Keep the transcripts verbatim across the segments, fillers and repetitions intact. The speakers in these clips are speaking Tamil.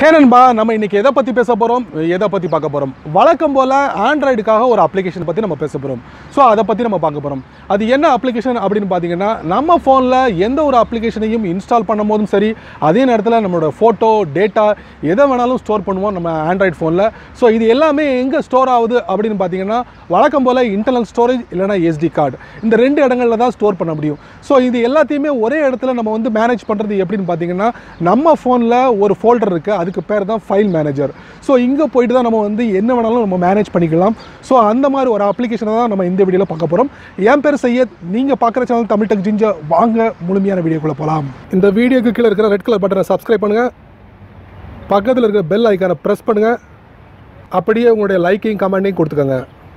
ஹே நண்பா, நம்ம இன்னைக்கு எதை பற்றி பேச போகிறோம், எதை பற்றி பார்க்க போகிறோம்? வழக்கம் போல் ஆண்ட்ராய்டுக்காக ஒரு அப்ளிகேஷன் பற்றி நம்ம பேச போகிறோம். ஸோ அதை பற்றி நம்ம பார்க்க போகிறோம். அது என்ன அப்ளிகேஷன் அப்படின்னு பார்த்தீங்கன்னா, நம்ம ஃபோனில் எந்த ஒரு அப்ளிகேஷனையும் இன்ஸ்டால் பண்ணும் போதும் சரி, அதே நேரத்தில் நம்மளோட ஃபோட்டோ டேட்டா எதை வேணாலும் ஸ்டோர் பண்ணுவோம் நம்ம ஆண்ட்ராய்டு ஃபோனில். ஸோ இது எல்லாமே எங்கே ஸ்டோர் ஆகுது அப்படின்னு பார்த்தீங்கன்னா, வழக்கம் போல் இன்டர்னல் ஸ்டோரேஜ் இல்லைனா எஸ்டி கார்டு, இந்த ரெண்டு இடங்களில் தான் ஸ்டோர் பண்ண முடியும். ஸோ இது எல்லாத்தையுமே ஒரே இடத்துல நம்ம வந்து மேனேஜ் பண்ணுறது எப்படின்னு பார்த்தீங்கன்னா, நம்ம ஃபோனில் ஒரு ஃபோல்டர் இருக்குது, அதுக்கு பேர் தான் ஃபைல் மேனேஜர். ஸோ இங்கே போயிட்டு தான் நம்ம வந்து என்ன வேணாலும் நம்ம மேனேஜ் பண்ணிக்கலாம். ஸோ அந்த மாதிரி ஒரு அப்ளிகேஷனை தான் நம்ம இந்த வீடியோவில் பார்க்க போகிறோம். என் பேர் சையத், நீங்கள் பார்க்குற சேனல் தமிழ் டெக் ஜிஞ்சா. வாங்க முழுமையான வீடியோக்குள்ளே போகலாம். இந்த வீடியோக்கு கீழே இருக்கிற ரெட் கலர் பட்டனை சப்ஸ்கிரைப் பண்ணுங்கள், பக்கத்தில் இருக்கிற பெல் ஐக்கானை ப்ரெஸ் பண்ணுங்கள், அப்படியே உங்களுடைய லைக்கையும் கமெண்ட்டையும் கொடுத்துக்கோங்க.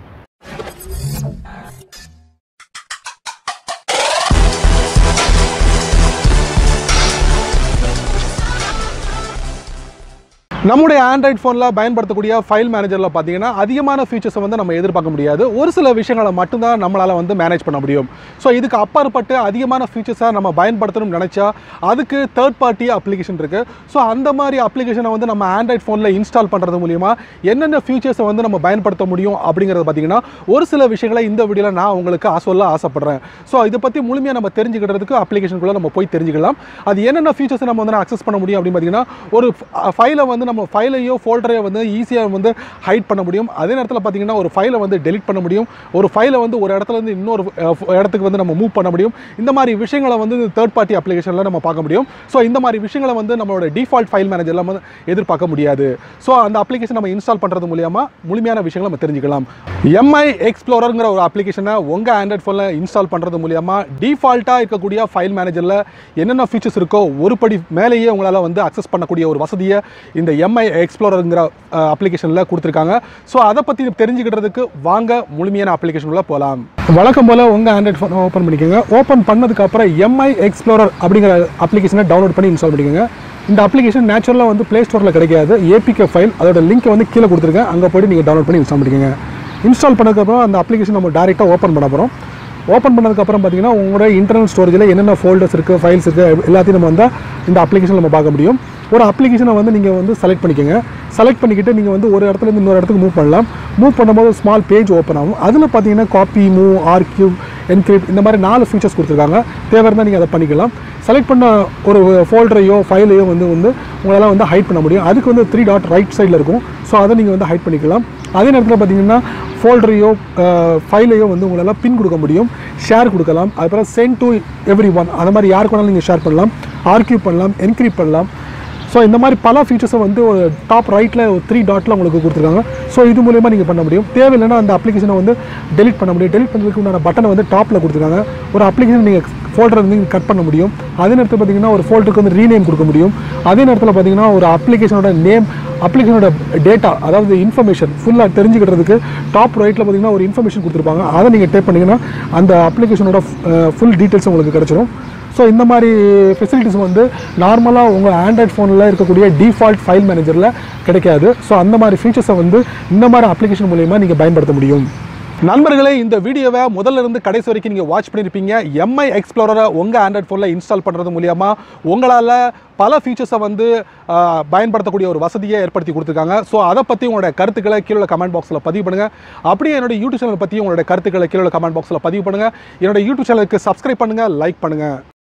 நம்முடைய ஆண்ட்ராய்டு ஃபோனில் பயன்படுத்தக்கூடிய ஃபைல் மேனேஜரில் பார்த்தீங்கன்னா அதிகமான ஃபீச்சர்ஸை வந்து நம்ம எதிர்பார்க்க முடியாது. ஒரு சில விஷயங்களை மட்டும்தான் நம்மளால் வந்து மேனேஜ் பண்ண முடியும். ஸோ இதுக்கு அப்பாற்பட்டு அதிகமான ஃபீச்சர்ஸை நம்ம பயன்படுத்தணும்னு நினச்சா அதுக்கு தேர்ட் பார்ட்டி அப்ளிகேஷன் இருக்குது. ஸோ அந்த மாதிரி அப்ளிகேஷனை வந்து நம்ம ஆண்ட்ராய்டு ஃபோனில் இன்ஸ்டால் பண்ணுறது மூலிமா என்னென்ன ஃபீச்சர்ஸை வந்து நம்ம பயன்படுத்த முடியும் அப்படிங்கிறது பார்த்தீங்கன்னா ஒரு சில விஷயங்களை இந்த வீடியோவில் நான் உங்களுக்கு சொல்ல ஆசைப்பட்றேன். ஸோ இதை பற்றி முழுமையாக நம்ம தெரிஞ்சுக்கிறதுக்கு அப்ளிகேஷனுக்குள்ளே நம்ம போய் தெரிஞ்சுக்கலாம். அது என்னென்ன ஃபீச்சர்ஸை நம்ம வந்து அக்சஸ் பண்ண முடியும் அப்படின்னு பார்த்தீங்கன்னா, ஒரு ஃபைலை வந்து நம்ம ஃபைலையோ ஃபோல்டரையோ வந்து ஈஸியாக வந்து ஹைட் பண்ண முடியும். அதே நேரத்தில் பார்த்தீங்கன்னா ஒரு ஃபைலை வந்து டெலிட் பண்ண முடியும். ஒரு ஃபைலை வந்து ஒரு இடத்துல இருந்து இன்னொரு இடத்துக்கு வந்து நம்ம மூவ் பண்ண முடியும். இந்த மாதிரி விஷயங்களை வந்து தேர்ட் பார்ட்டி அப்ளிகேஷனில் நம்ம பார்க்க முடியும். ஸோ இந்த மாதிரி விஷயங்களை வந்து நம்மளோட டிஃபால்ட் ஃபைல் மேனேஜரில் வந்து எதிர்பார்க்க முடியாது. ஸோ அந்த அப்ளிகேஷன் நம்ம இன்ஸ்டால் பண்ணுறது மூலியமாக முழுமையான விஷயங்களை நம்ம தெரிஞ்சுக்கலாம். எம்ஐ எக்ஸ்ப்ளோரருங்கிற ஒரு அப்ளிகேஷனை உங்கள் ஆண்ட்ராய்ட் ஃபோனில் இன்ஸ்டால் பண்ணுறது மூலியமாக டிஃபால்ட்டாக இருக்கக்கூடிய ஃபைல் மேனேஜரில் என்னென்ன ஃபீச்சர்ஸ் இருக்கோ ஒரு படி மேலேயே உங்களால் வந்து அக்சஸ் பண்ணக்கூடிய ஒரு வசதியை இந்த எம்ஐ எக்ஸ்ப்ளோரருங்கிற அப்ளிகேஷனில் கொடுத்துருக்காங்க. ஸோ அதை பற்றி தெரிஞ்சுக்கிறதுக்கு வாங்க முழுமையான அப்ளிகேஷனுக்குள்ளே போகலாம். வழக்கம் போல் உங்கள் ஆண்ட்ராய்ட் ஃபோனை ஓப்பன் பண்ணிக்கோங்க. ஓப்பன் பண்ணதுக்கப்புறம் எம்ஐ எக்ஸ்ப்ளோரர் அப்படிங்கிற அப்ளிகேஷனை டவுன்லோட் பண்ணி இன்ஸ்டால் பண்ணிக்கோங்க. இந்த அப்ளிகேஷன் நேச்சுரலாக வந்து ப்ளே ஸ்டோரில் கிடைக்காது. ஏபிகே ஃபைல் அதோட லிங்க்கை வந்து கீழே கொடுத்துருக்கேன், அங்கே போய்ட்டு நீங்கள் டவுன்லோட் பண்ணி இன்ஸ்டால் பண்ணிக்கோங்க. இன்ஸ்டால் பண்ணதுக்கப்புறம் அந்த அப்ளிகேஷன் நம்ம டேரெக்டாக ஓப்பன் பண்ண போகிறோம். ஓப்பன் பண்ணதுக்கப்புறம் பார்த்தீங்கன்னா உங்களோட இன்டர்னல் ஸ்டோரேஜில் என்னென்ன ஃபோல்டர்ஸ் இருக்குது, ஃபைல்ஸ் இருக்குது, எல்லாத்தையும் நம்ம வந்து இந்த அப்ளிகேஷன் நம்ம பார்க்க முடியும். ஒரு அப்ளிகேஷனை வந்து நீங்கள் வந்து செலக்ட் பண்ணிக்கோங்க. செலக்ட் பண்ணிக்கிட்டு நீங்கள் வந்து ஒரு இடத்துலேருந்து இன்னொரு இடத்துக்கு மூவ் பண்ணலாம். மூவ் பண்ணும்போது ஸ்மால் பேஜ் ஓப்பன் ஆகும். அதில் பார்த்தீங்கன்னா காப்பி, மூவ், ஆர்கியூப், என்கிரிப்ட் இந்த மாதிரி நாலு ஃபீச்சர்ஸ் கொடுத்துருக்காங்க. தேவை இருந்தால் நீங்கள் அதை பண்ணிக்கலாம். செலக்ட் பண்ண ஒரு ஃபோல்டரையோ ஃபைலையோ வந்து வந்து உங்களால் வந்து ஹைட் பண்ண முடியும். அதுக்கு வந்து த்ரீ டாட் ரைட் சைடில் இருக்கும். ஸோ அதை நீங்கள் வந்து ஹைட் பண்ணிக்கலாம். அதே நேரத்தில் பார்த்தீங்கன்னா ஃபோல்டரையோ ஃபைலையோ வந்து உங்களால் பின் கொடுக்க முடியும், ஷேர் கொடுக்கலாம். அதுக்கப்புறம் சென்ட் டு எவ்ரி ஒன், அந்த மாதிரி யாருக்கு வேணாலும் நீங்கள் ஷேர் பண்ணலாம், ஆர்கியூப் பண்ணலாம், என்கிரிப்ட் பண்ணலாம். ஸோ இந்த மாதிரி பல ஃபீச்சர்ஸை வந்து ஒரு டாப் ரைட்டில் ஒரு த்ரீ டாட்டில் உங்களுக்கு கொடுத்துருக்காங்க. ஸோ இது மூலயமா நீங்கள் பண்ண முடியும். தேவையில்லைன்னா அந்த அப்ளிகேஷனை வந்து டெலிட் பண்ண முடியும். டெலிட் பண்ணுறதுக்கு உண்டான பட்டனை வந்து டாப்பில் கொடுத்துருக்காங்க. ஒரு அப்ளிகேஷன் நீங்கள் ஃபோல்டரை வந்து நீங்கள் கட் பண்ண முடியும். அதே நேரத்தில் பார்த்தீங்கன்னா ஒரு ஃபோல்டருக்கு வந்து ரீநேம் கொடுக்க முடியும். அதே நேரத்தில் பார்த்தீங்கன்னா ஒரு அப்ளிகேஷனோட நேம், அப்ளிகேஷனோட டேட்டா, அதாவது இன்ஃபர்மேஷன் ஃபுல்லாக தெரிஞ்சுக்கிறதுக்கு டாப் ரைட்டில் பார்த்தீங்கன்னா ஒரு இன்ஃபர்மேஷன் கொடுத்துருப்பாங்க. அதை நீங்கள் டேப் பண்ணிங்கன்னா அந்த அப்ளிகேஷனோட ஃபுல் டீட்டெயில்ஸ் உங்களுக்கு கிடச்சிரும். ஸோ இந்த மாதிரி ஃபெசிலிட்டிஸ் வந்து நார்மலாக உங்கள் ஆண்ட்ராய்ட் ஃபோனில் இருக்கக்கூடிய டிஃபால்ட் ஃபைல் மேனேஜரில் கிடைக்காது. ஸோ அந்த மாதிரி ஃபீச்சர்ஸை வந்து இந்த மாதிரி அப்ளிகேஷன் மூலமா நீங்கள் பயன்படுத்த முடியும். நண்பர்களே, இந்த வீடியோவை முதல்ல இருந்து கடைசி வரைக்கும் நீங்கள் வாட்ச் பண்ணியிருப்பீங்க. எம்ஐ எக்ஸ்ப்ளோரரை உங்கள் ஆண்ட்ராய்ட் ஃபோனில் இன்ஸ்டால் பண்ணுறது மூலிமா உங்களால் பல ஃபீச்சர்ஸை வந்து பயன்படுத்தக்கூடிய ஒரு வசதியை ஏற்படுத்தி கொடுத்துருக்காங்க. ஸோ அதை பற்றி உங்களோட கருத்துக்களை கீழே கமெண்ட் பாக்ஸில் பதிவு பண்ணுங்கள். அப்படியே என்னோட யூடியூப் சேனல் பற்றி உங்களோட கருத்துக்களை கீழே கமெண்ட் பாக்ஸில் பதிவு பண்ணுங்கள். என்னோட யூடியூப் சேனலுக்கு சப்ஸ்கிரைப் பண்ணுங்கள், லைக் பண்ணுங்கள்.